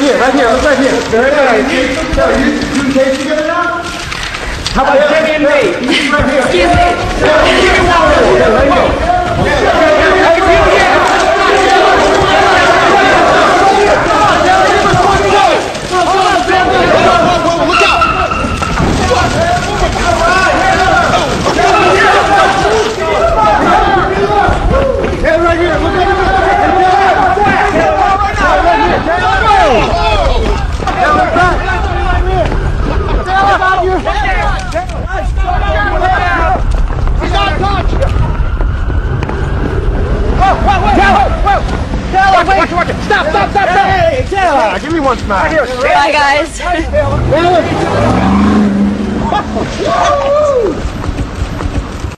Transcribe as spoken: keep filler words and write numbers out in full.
here, right here, look right here. Very nice. So you, you taste together now? How about Jimmy and me? Right here. Excuse me. Yeah, right here. Watch, watch it. Stop, stop, stop, stop. Hey, Taylor, give me one smile. Bye, guys.